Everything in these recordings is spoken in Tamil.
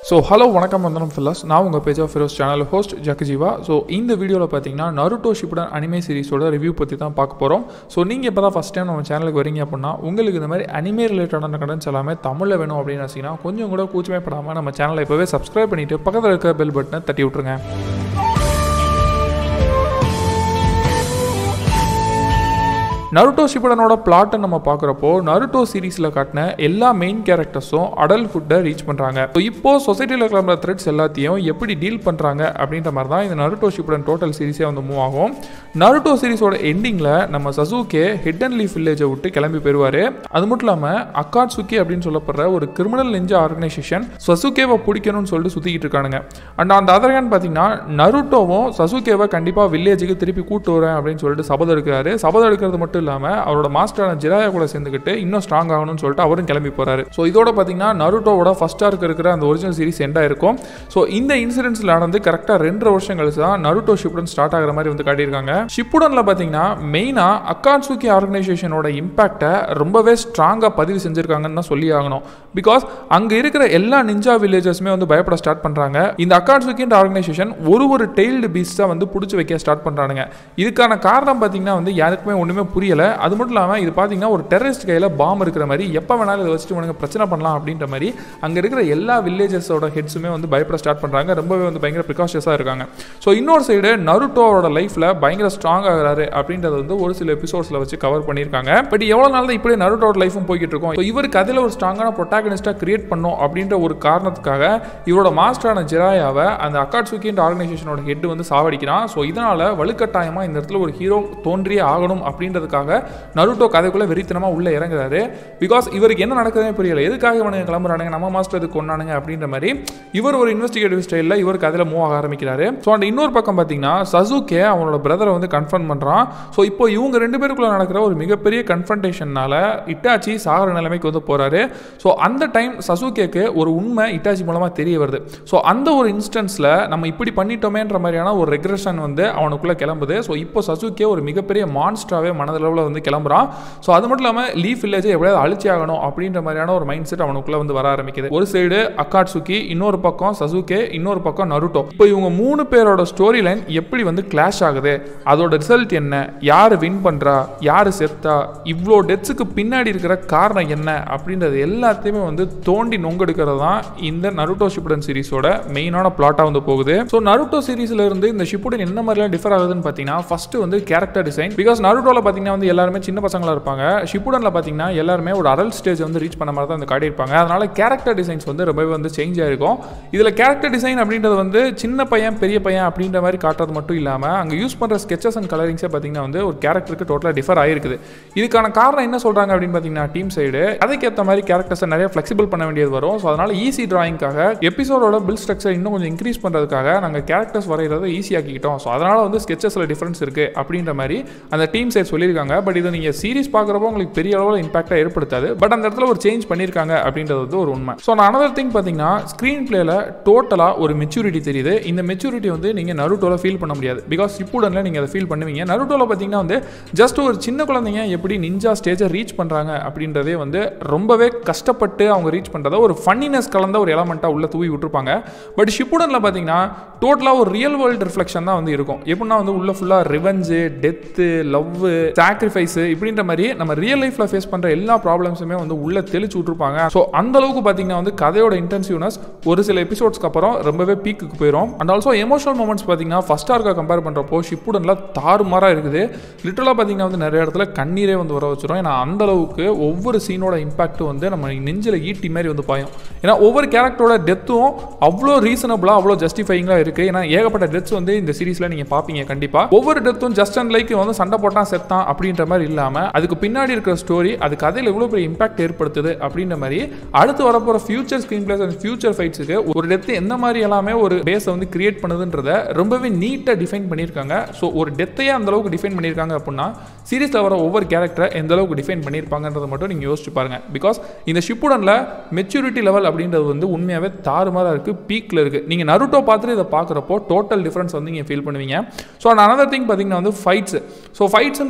So hello வணக்கம் வந்தனம் fellas நான் உங்க pageofheros channel host ஜக்கஜீவா. So இந்த வீடியோல பாத்தீங்கன்னா Naruto Shippūden anime series ஓட ரிவ்யூ பத்தி தான் பார்க்க போறோம். So நீங்க இப்பதான் ஃபர்ஸ்ட் டைம் நம்ம சேனலுக்கு வரீங்க அப்படினா உங்களுக்கு இந்த மாதிரி anime ரிலேட்டடான கண்டென்ட்ஸ் எல்லாமே தமிழ்ல வேணும் அப்படினு நினைச்சீங்கன்னா கொஞ்சம் கூட கூச்சமே படாம நம்ம சேனலை இப்பவே subscribe பண்ணிட்டு பக்கத்துல இருக்க bell பட்டனை தட்டி விட்டுருங்க. Naruto Shippūden ஓட பிளாட் நம்ம பார்க்கறப்போ Naruto சீரிஸ்ல காட்டின எல்லா மெயின் கேரக்டர்ஸும் அடல்ட்ஹுட் ரீச் பண்றாங்க. சோ இப்போ சொசைட்டில கிளம்புற த்ரெட்ஸ் எல்லாத்தையும் எப்படி டீல் பண்றாங்க அப்படின்ற மாதிரி தான் இந்த Naruto Shippūden டோட்டல் சீரிஸே வந்து மூவ் ஆகும். Naruto சீரிஸோட எண்டிங்ல நம்ம சசுகே ஹிடன் லீஃப் வில்லேஜை விட்டு கிளம்பி போயிருவாரு. அது மட்டும் இல்லாம அக்காட்சுகி அப்படின்னு சொல்லப்படுற ஒரு கிரிமினல் நிஞ்சா ஆர்கனைசேஷன் சசுகேவை பிடிக்கணும்னு சொல்லிட்டு சுத்திக்கிட்டு இருக்கானுங்க. அண்ட் அந்த அதர் ஹேண்ட் பாத்தீங்கன்னா நருட்டோவும் சசுகேவை கண்டிப்பா வில்லேஜுக்கு திருப்பி கூட்டு வரேன் அப்படின்னு சொல்லிட்டு சபதம் எடுக்கிறாரு. சபதம் எடுக்கிறது மட்டும் இல்லாம அவரோட மாஸ்டரான ஜிராயா கூட சேர்ந்துக்கிட்டு இன்னும் ஸ்ட்ராங் ஆகணும்னு சொல்லிட்டு அவரும் கிளம்பி போறாரு. ஸோ இதோட பார்த்தீங்கன்னா நருட்டோவோட ஃபர்ஸ்ட் ஆர்க் இருக்கிற அந்த ஒரிஜினல் சீரிஸ் எண்டா இருக்கும். ஸோ இந்த இன்சிடென்ட்ஸ்ல நடந்து கரெக்டாக 2 வருஷம் கழிச்சு தான் Naruto Shippūden ஸ்டார்ட் ஆகிற மாதிரி வந்து காட்டியிருக்காங்க. ஷிப்புடன்ல பார்த்தீங்கன்னா மெயினா அக்காட்சுகி ஆர்கனைசேஷனோட இம்பாக்டை ரொம்பவே ஸ்ட்ராங்காக பதிவு செஞ்சிருக்காங்கன்னு தான் சொல்லி ஆகணும். பிகாஸ் அங்க இருக்கிற எல்லா நிஞ்சா வில்லேஜர்ஸுமே வந்து பயப்பட ஸ்டார்ட் பண்றாங்க. இந்த அக்காட்சுகின்ற ஆர்கனைசேஷன் ஒரு டெய்ல்டு பீஸ்டா வந்து பிடிச்சி வைக்க ஸ்டார்ட் பண்றானுங்க. இதுக்கான காரணம் பார்த்தீங்கன்னா வந்து யாருக்குமே ஒண்ணுமே புரியல. அது மட்டும் இல்லாமல் இது பார்த்தீங்கன்னா ஒரு டெரரிஸ்ட் கையில் பாம் இருக்கிற மாதிரி எப்போ வேணாலும் இதை வச்சுட்டு உனக்கு பிரச்சனை பண்ணலாம் அப்படின்ற மாதிரி அங்கே இருக்கிற எல்லா வில்லேஜஸோட ஹெட்ஸுமே வந்து பயப்பட ஸ்டார்ட் பண்ணுறாங்க. ரொம்பவே வந்து பயங்கர ப்ரிகாஷியஸாக இருக்காங்க. ஸோ இன்னொரு சைடு நருட்டோவோட லைஃப்பில் பயங்கர ஸ்ட்ராங் ஆகிறாரு அப்படின்றது வந்து ஒரு சில எபிசோட்ஸில் வச்சு கவர் பண்ணியிருக்காங்க. பட் எவ்வளோ நாள் தான் இப்படியே நருட்டோட லைஃபும் போய்கிட்டு இருக்கும். ஸோ இவருக்கு அதில் ஒரு ஸ்ட்ராங்கான ப்ரொட்டாகனிஸ்டாக கிரியேட் பண்ணும் அப்படின்ற ஒரு காரணத்துக்காக இவரோட மாஸ்டரான ஜிராயாவை அந்த அக்காட்சுகின்ற ஆர்கனைசேஷனோட ஹெட் வந்து சாவடிக்கிறான். ஸோ இதனால் வலுக்கட்டாயமாக இந்த இடத்துல ஒரு ஹீரோ தோன்றியே ஆகணும் அப்படின்றதுக்காக நருட்டோ கதைக்குள்ள வெறித்தனமா உள்ள இறங்குறாரு. பிகாஸ் இவருக்கு என்ன நடக்குதுன்னே புரியல. எதுக்காக இவனுங்க கிளம்புறானுங்க, நம்ம மாஸ்டர் இதுக்கு கொண்டானுங்க அப்படின்ற மாதிரி இவர் ஒரு இன்வெஸ்டிகேட்டிவ் ஸ்டைலில் இவர் கதையில மூவ் ஆக ஆரம்பிக்கிறாரு. ஸோ அந்த இன்னொரு பக்கம் பார்த்தீங்கன்னா சசுகே அவனோட பிரதரை வந்து கன்ஃபர்ம் பண்றான். ஸோ இப்போ இவங்க 2 பேருக்குள்ள நடக்கிற ஒரு மிகப்பெரிய கன்ஃபன்டேஷனால இட்டாச்சி சாகர நிலைமைக்கு வந்து போறாரு. ஸோ அந்த டைம் சசுகேக்கு ஒரு உண்மை இட்டாச்சி மூலமா தெரிய வருது. ஸோ அந்த ஒரு இன்ஸ்டன்ஸ்ல நம்ம இப்படி பண்ணிட்டோமேன்ற மாதிரியான ஒரு ரெக்ரெஷன் வந்து அவனுக்குள்ள கிளம்புது. ஸோ இப்போ சசுகே ஒரு மிகப்பெரிய மான்ஸ்டராகவே மனதளவில் வந்து கிளம்புறான். ஸோ அது மட்டும் இல்லாமல் லீஃப் வில்லேஜை எப்படியாவது அழிச்சி ஆகணும் அப்படின்ற மாதிரியான ஒரு மைண்ட் செட் அவனுக்குள்ள வந்து வர ஆரம்பிக்குது. ஒரு சைடு அக்காட்சுகி, இன்னொரு பக்கம் சசுகே, இன்னொரு பக்கம் நருட்டோ. இப்போ இவங்க 3 பேரோட ஸ்டோரி லைன் எப்படி வந்து கிளாஷ் ஆகுது, அதோட ரிசல்ட் என்ன, யாரு வின் பண்றா, யாரு செத்தா, இவ்வளோ டெத்ஸுக்கு பின்னாடி இருக்கிற காரணம் என்ன அப்படின்றது எல்லாத்தையுமே வந்து தோண்டி நொங்கெடுக்கிறது தான் இந்த Naruto Shippūden சீரிஸோட மெயினான பிளாட்டா வந்து போகுது. ஸோ Naruto சீரிஸ்ல இருந்து இந்த Shippūden என்ன மாதிரிலாம் டிஃபர் ஆகுதுன்னு பார்த்தீங்கன்னா ஃபர்ஸ்ட் வந்து கேரக்டர் டிசைன். பிகாஸ் நருட்டோல பார்த்தீங்கன்னா வந்து எல்லாருமே சின்ன பசங்களா இருப்பாங்க. ஷிப்புடன்ல பாத்தீங்கன்னா எல்லாருமே ஒரு அடல்ட் ஸ்டேஜ் வந்து ரீச் பண்ண மாதிரி தான் வந்து காட்டியிருப்பாங்க. அதனால கேரக்டர் டிசைன்ஸ் வந்து ரொம்பவே வந்து சேஞ்ச் ஆயிருக்கும். இதுல கேரக்டர் டிசைன் அப்படின்றது வந்து சின்ன பையன் பெரிய பையன் அப்படின்ற மாதிரி காட்டுறது மட்டும் இல்லாம அங்க யூஸ் பண்ற ஸ்கெச்சஸ் அண்ட் கலரிங்ஸே பாத்தீங்கன்னா வந்து ஒரு கேரக்டருக்கு டோட்டலா டிஃபர் ஆயிருக்குது. இதுக்கான காரணம் என்ன சொல்றாங்க அப்படின்னு பாத்தீங்கன்னா டீம் சைடு அதுக்கேற்ற மாதிரி கேரக்டர்ஸை நிறைய ஃபிளெக்சிபிள் பண்ண வேண்டியது வரும். ஸோ அதனால ஈஸி டிராயிங்காக எபிசோடோட பில் ஸ்ட்ரக்சர் இன்னும் கொஞ்சம் இன்க்ரீஸ் பண்றதுக்காக நாங்கள் கேரக்டர்ஸ் வரைகிறத ஈஸி ஆக்கிக்கிட்டோம். ஸோ அதனால வந்து ஸ்கெச்சஸ்ல டிஃபரன்ஸ் இருக்கு அப்படின்ற மாதிரி அந்த டீம் சைடு சொல்லியிருக்காங்க. பட் இது நீங்க சீரிஸ் பார்க்குறப்போ உங்களுக்கு பெரிய அளவில் இம்பாக்டாக ஏற்படுத்தாது. பட் அந்த இடத்துல ஒரு சேஞ்ச் பண்ணியிருக்காங்க அப்படின்றது வந்து ஒரு உண்மை. ஸோ நான் அனதர் திங் பார்த்தீங்கன்னா ஸ்க்ரீன் பிளேல டோட்டலாக ஒரு மெச்சூரிட்டி தெரியுது. இந்த மெச்சூரிட்டி வந்து நீங்கள் நருட்டோவில் ஃபீல் பண்ண முடியாது. பிகாஸ் ஷிப்புடன்ல நீங்கள் அதை ஃபீல் பண்ணுவீங்க. நருட்டோவில் பார்த்தீங்கன்னா வந்து ஜஸ்ட் ஒரு சின்ன குழந்தைங்க எப்படி நிஞ்சா ஸ்டேஜை ரீச் பண்ணுறாங்க அப்படின்றதே வந்து ரொம்பவே கஷ்டப்பட்டு அவங்க ரீச் பண்ணுறத ஒரு ஃபன்னினஸ் கலந்த ஒரு எலமெண்ட்டாக உள்ள தூவி விட்டுருப்பாங்க. பட் ஷிப்புடன்ல பார்த்தீங்கன்னா டோட்டலாக ஒரு ரியல் வேர்ல்டு ரிஃப்ளெக்ஷன் தான் வந்து இருக்கும். எப்படின்னா வந்து உள்ள ஃபுல்லாக ரிவெஞ்சு, டெத்து, லவ், சாக்ரிஃபைஸ் இப்படின்ற மாதிரி நம்ம ரியல் லைஃப்ல ஃபேஸ் பண்ற எல்லா ப்ராப்ளம்ஸுமே வந்து உள்ள தெளிச்சு விட்டுருப்பாங்க. ஸோ அந்த அளவுக்கு பார்த்தீங்கன்னா வந்து கதையோட இன்டென்சிவ்னஸ் ஒரு சில எபிசோட்ஸ்க்கு அப்புறம் ரொம்பவே பீக்குக்கு போயிடும். அண்ட் ஆல்சோ எமோஷனல் மூமெண்ட்ஸ் பார்த்தீங்கன்னா ஃபர்ஸ்ட் ஆர்க்கை கம்பேர் பண்றப்போ ஷிப்புடன்ல தாறுமாறா இருக்குது. லிட்டரலா பார்த்தீங்கன்னா வந்து நிறைய இடத்துல கண்ணீரே வந்து வர வச்சிடும். ஏன்னா அந்த அளவுக்கு ஒவ்வொரு சீனோட இம்பாக்ட் வந்து நம்ம நெஞ்சில் ஈட்டி மாதிரி வந்து பாயும். ஏன்னா ஒவ்வொரு கேரக்டரோட டெத்தும் அவ்வளோ ரீசனபிளா அவ்வளோ ஜஸ்டிஃபைங்கா இருக்கு. ஏன்னா ஏகப்பட்ட டெத்ஸ் வந்து இந்த சீரிஸ்ல நீங்க பாப்பீங்க. கண்டிப்பா ஒவ்வொரு டெத்தும் ஜஸ்ட் அண்ட் லைக் வந்து சண்டை போட்டான் செத்தான் அப்படின்ற மாதிரி இல்லாம அதுக்கு பின்னாடி இருக்கிற ஸ்டோரி அது கதையில் எவ்வளவு பெரிய இம்பாக்ட் ஏற்படுத்துது அப்படின்ற மாதிரி அடுத்து வரப்போற future screen plays and future ஃபைட்ஸுக்கு ஒரு டெத் எந்த மாதிரி எல்லாமே ஒரு பேஸை வந்து கிரியேட் பண்ணுதுன்றத ரொம்பவே நீட்டா டிஃபைன் பண்ணியிருக்காங்க. ஸோ ஒரு டெத்தையே அந்த அளவுக்கு டிஃபைன் பண்ணியிருக்காங்க அப்படின்னா சீரிஸ்ல வர ஒவ்வொரு கேரக்டரை எந்த அளவுக்கு டிஃபைன் பண்ணியிருப்பாங்கன்றதை மட்டும் நீங்க யோசிச்சு பாருங்க. பிகாஸ் இந்த ஷிப்புடன்ல மெச்சூரிட்டி லெவல் அப்படின்றது வந்து உண்மையாவே தாறுமாறா இருக்கு, பீக்ல இருக்கு. நீங்க நருட்டோ பார்த்துட்டு இதை பார்க்குறப்போ டோட்டல் டிஃபரன்ஸ் வந்து நீங்க ஃபீல் பண்ணுவீங்க. ஸோ அனதர் திங் பார்த்தீங்கன்னா வந்து ஃபைட்ஸ். ஸோ ஃபைட்ஸ்ன்னு பார்க்குறப்போ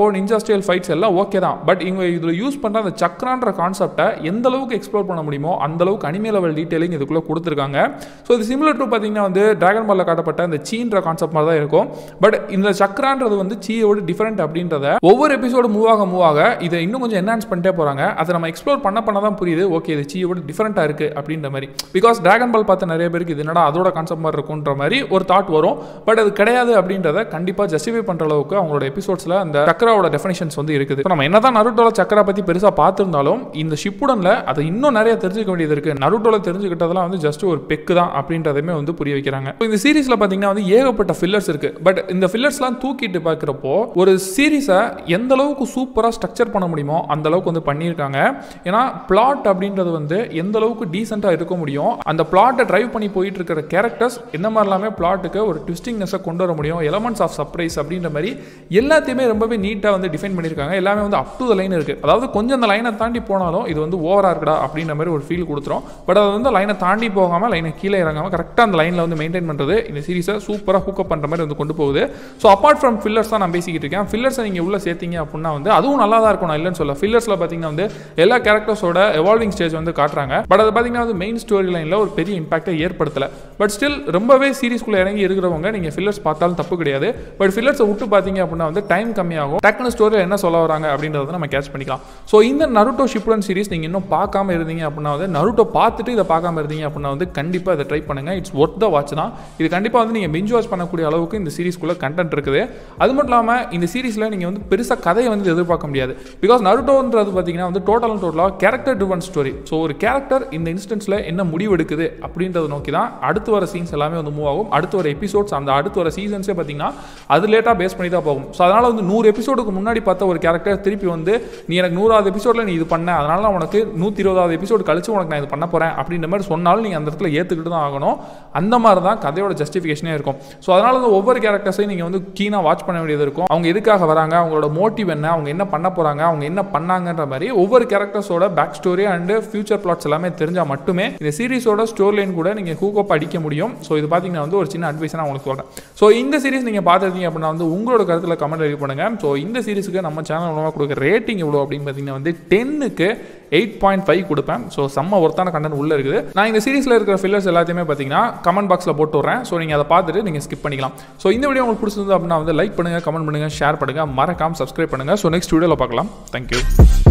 நிஞ்சா ஸ்டைல் ஃபைட்ஸ் எல்லாம் ஓகே தான். பட் இவங்க இதில் யூஸ் பண்ணுற அந்த சக்கரான்ற கான்செப்டை எந்த அளவுக்கு எக்ஸ்ப்ளோர் பண்ண முடியுமோ அந்த அளவுக்கு அனிமே லெவல் டீட்டெயிலிங் இதுக்குள்ளே கொடுத்துருக்காங்க. ஸோ இது சிமிலர் டு பார்த்தீங்கன்னா வந்து டிராகன் பாலில் காட்டப்பட்ட இந்த சீன்ற கான்செப்ட் மாதிரி தான் இருக்கும். பட் இந்த சக்கரான்றது வந்து சீயோட டிஃபரெண்ட் அப்படின்றத ஒவ்வொரு எபிசோடு மூவ் ஆக இதை இன்னும் கொஞ்சம் என்ஹான்ஸ் பண்ணிட்டே போகிறாங்க. அதை நம்ம எக்ஸ்ப்ளோர் பண்ண தான் புரியுது, ஓகே இது சீயோட டிஃபரெண்ட்டாக இருக்குது அப்படின்ற மாதிரி. பிகாஸ் டிராகன் பால் பார்த்த நிறைய பேருக்கு இது என்னடா அதோட கான்செப்ட் மாதிரி இருக்குன்ற மாதிரி ஒரு தாட் வரும். பட் அது கிடையாது அப்படின்றத கண்டிப்பாக ஜஸ்டிஃபை பண்ணுற அளவுக்கு அவங்களோட எபிசோட்ஸில் அந்த சக்கராவோட டெஃபினேஷன்ஸ் வந்து இருக்குது. நம்ம என்னதான் நருட்டோல சக்கரா பற்றி பெருசாக பார்த்துருந்தாலும் இந்த ஷிப்புடனில் அதை இன்னும் நிறைய தெரிஞ்சுக்க வேண்டியது இருக்குது. நருட்டோல தெரிஞ்சுக்கிட்டதெல்லாம் வந்து ஜஸ்ட் ஒரு பெக்கு தான் அப்படின்றதையுமே வந்து புரிய வைக்கிறாங்க. இந்த சீரீஸில் பார்த்தீங்கன்னா வந்து ஏகப்பட்ட ஃபில்லர்ஸ் இருக்குது. பட் இந்த ஃபில்லர்ஸ்லாம் தூக்கிட்டு பார்க்குறப்போ ஒரு சீரீஸை எந்த அளவுக்கு சூப்பராக ஸ்ட்ரக்சர் பண்ண முடியுமோ அந்த அளவுக்கு வந்து பண்ணியிருக்காங்க. ஏன்னா பிளாட் அப்படின்றது வந்து எந்த அளவுக்கு டீசெண்டாக இருக்க முடியும், அந்த பிளாட்டை டிரைவ் பண்ணி போயிட்டு இருக்கிற கேரக்டர்ஸ் எந்த மாதிரிலாமே பிளாட்டுக்கு ஒரு ட்விஸ்டிங்னஸை கொண்டு வர முடியும், எலமெண்ட்ஸ் ஆஃப் சர்ப்ரைஸ் அப்படின்ற மாதிரி எல்லாத்தையுமே ரொம்பவே நீட்டாக வந்து டிஃபைன் பண்ணியிருக்காங்க. எல்லாமே வந்து அப் டு த லைன் இருக்குது. அதாவது கொஞ்சம் அந்த லைனை தாண்டி போனாலும் இது வந்து ஓவராக இருக்குடா அப்படின்ற மாதிரி ஒரு ஃபீல் கொடுத்துரும். பட் அது வந்து லைனை தாண்டி போகாமல் லைனை கீழே இறங்காமல் கரெக்டாக அந்த லைனில் வந்து மெயின்டைன் பண்ணுறது இந்த சீரிஸை சூப்பராக ஹூக்கப் பண்ணுற மாதிரி வந்து கொண்டு போகுது. ஸோ அப்பார்ட் ஃப்ரம் ஃபில்லர்ஸ் தான் நான் பேசிக்கிட்டு இருக்கேன். ஃபில்லர்ஸை நீங்கள் உள்ள சேர்த்தீங்க அப்படின்னா வந்து அதுவும் நல்லா தான் இருக்கும், நான் இல்லைன்னு சொல்ல. ஃபில்லர்ஸில் பார்த்தீங்கன்னா வந்து எல்லா கேரக்டர்ஸோட எவால்விங் ஸ்டேஜ் வந்து காட்டுறாங்க. பட் அது பார்த்தீங்கன்னா வந்து மெயின் ஸ்டோரி லைனில் ஒரு பெரிய இம்பாக்டை ஏற்படுத்தலை. பட் ஸ்டில் ரொம்பவே சீரிஸ்குள்ளே இறங்கி இருக்கிறவங்க நீங்கள் ஃபில்லர்ஸ் பார்த்தாலும் தப்பு கிடையாது. பட் ஃபில்லர்ஸை விட்டு பார்த்தீங்க அப்படின்னா வந்து டைம் கம்மியாகும், டக்குனு ஸ்டோரியில் என்ன சொல்ல வராங்க அப்படின்றத நம்ம கேட்ச் பண்ணிக்கலாம். ஸோ இந்த நருட்டோ ஷிப்புடன் சீரிஸ் நீங்கள் இன்னும் பார்க்காம இருந்தீங்க அப்படின்னா வந்து நருட்டோ பார்த்துட்டு இதை பார்க்காம இருந்தீங்க அப்படின்னா வந்து கண்டிப்பாக இதை ட்ரை பண்ணுங்கள். இட்ஸ் ஒர்த் த வாட்ச் தான். இது கண்டிப்பாக வந்து நீங்கள் பிஞ்ச் வாட்ச் பண்ணக்கூடிய அளவுக்கு இந்த சீரிஸ்குள்ளே கண்டென்ட் இருக்குது. அது மட்டும் இல்லாமல் இந்த சீரிஸில் நீங்கள் வந்து பெருசாக கதையை வந்து எதிர்பார்க்க முடியாது. பிகாஸ் நருட்டோன்றது பார்த்தீங்கன்னா வந்து டோட்டலாக கேரக்டர் ட்ரிவன் ஸ்டோரி. ஸோ ஒரு கேரக்டர் இந்த இன்ஸ்டன்ஸில் என்ன முடிவு எடுக்குது அப்படின்றத நோக்கி தான் அடுத்து வர சீன்ஸ் எல்லாமே வந்து மூவ் ஆகும். அடுத்து வர எபிசோட்ஸ் அந்த அடுத்து வர சீசன்ஸே பார்த்தீங்கன்னா அது லேட்டாக பேஸ் பண்ணி தான் போகும். ஸோ அதனால் வந்து 100 எபிசோடுக்கு முன்னாடி பார்த்த ஒரு கேரக்டர் திருப்பி வந்து நீ எனக்கு 100வது எபிசோடில் நீ இது பண்ண, அதனால நான் உனக்கு 120வது எபிசோடு கழிச்சு உனக்கு நான் இது பண்ண போகிறேன் அப்படின்ற மாதிரி சொன்னாலும் நீங்கள் அந்த இடத்துல ஏற்றுக்கிட்டு தான் ஆகணும். அந்த மாதிரி தான் கதையோட ஜஸ்டிஃபிகேஷனே இருக்கும். ஸோ அதனால வந்து ஒவ்வொரு கேரக்டர்ஸையும் நீங்கள் வந்து கீனாக வாட்ச் பண்ண வேண்டியது இருக்கும். அவங்க எதுக்காக வராங்க, அவங்களோட மோட்டிவ் என்ன, அவங்க என்ன பண்ண போகிறாங்க, அவங்க என்ன பண்ணாங்கன்ற மாதிரி ஒவ்வொரு கேரக்டர்ஸோட back story and future plots எல்லாமே தெரிஞ்சால் மட்டுமே இந்த சீரிஸோட ஸ்டோரி லைன் கூட நீங்கள் ஹூக்கப் அடிக்க முடியும். ஸோ இது பார்த்தீங்கன்னா வந்து ஒரு சின்ன அட்வைஸ் நான் உங்களுக்கு சொல்கிறேன். ஸோ இந்த சீரிஸ் நீங்கள் பார்த்துருக்கீங்க அப்படின்னா வந்து உங்களோட கருத்தில் கமெண்ட் எழுதி பண்ணுங்க. ஸோ இந்த சீரிஸுக்கு நம்ம சேனல் மூலமாக கொடுக்குற ரேட்டிங் எவ்வளோ அப்படின்னு பார்த்தீங்கன்னா வந்து 10க்கு 8.5 கொடுப்பேன். ஸோ செம்ம ஒர்த்தான கண்டென்ட் உள்ள இருக்குது. நான் இந்த சீரிஸில் இருக்கிற ஃபில்லர்ஸ் எல்லாத்தையுமே பார்த்தீங்கன்னா கமெண்ட் பாக்ஸில் போட்டு விட்றேன். ஸோ நீங்கள் அதை பார்த்துட்டு நீங்கள் ஸ்கிப் பண்ணிக்கலாம். ஸோ இந்த வீடியோ உங்களுக்கு பிடிச்சிருந்தது அப்படின்னா வந்து லைக் பண்ணுங்கள், கமெண்ட் பண்ணுங்கள், ஷேர் பண்ணுங்கள், மறக்காம சப்ஸ்கிரைப் பண்ணுங்கள். ஸோ நெக்ஸ்ட் வீடியோவில் பார்க்கலாம். தேங்க்யூ.